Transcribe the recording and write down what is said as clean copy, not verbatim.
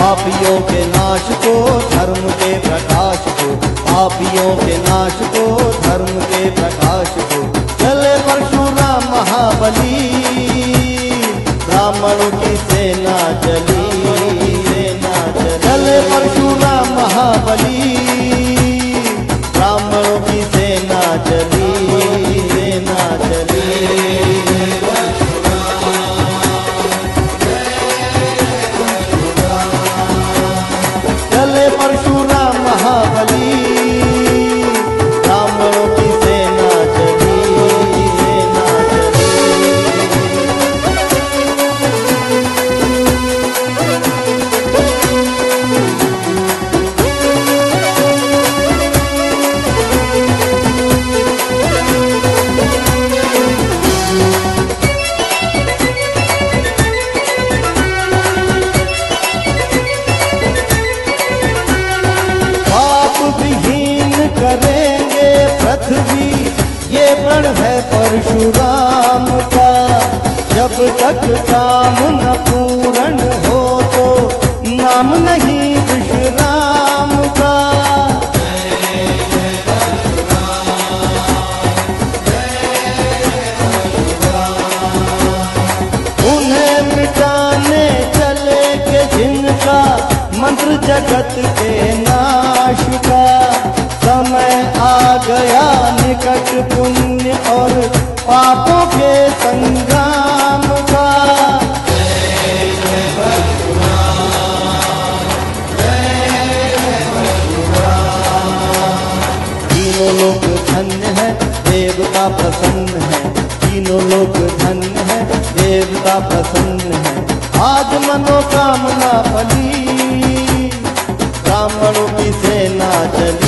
पापियों के नाश को, धर्म के प्रकाश को, पापियों के नाश को, धर्म के प्रकाश को। चले परशुराम महाबली, ब्राह्मणों की सेना चली, चले परशुराम महाबली, ब्राह्मणों की सेना चली, सेना चली। चले परशुराम महाबली, ब्राह्मणों की सेना चली, सेना चली। करेंगे पृथ्वी ये प्रण है परशुराम का, जब तक काम न पूर्ण हो तो नाम नहीं विश्राम का। उन्हें मिटाने चले के जिनका मंत्र जगत के नाश का, समय आ गया निकट पुण्य और पापों के संग्राम का। तीनों लोग धन्य है, देवता प्रसन्न है, तीनों लोग धन्य है, देवता प्रसन्न है। आज मनोकामना फली, ब्राह्मणों की सेना चली।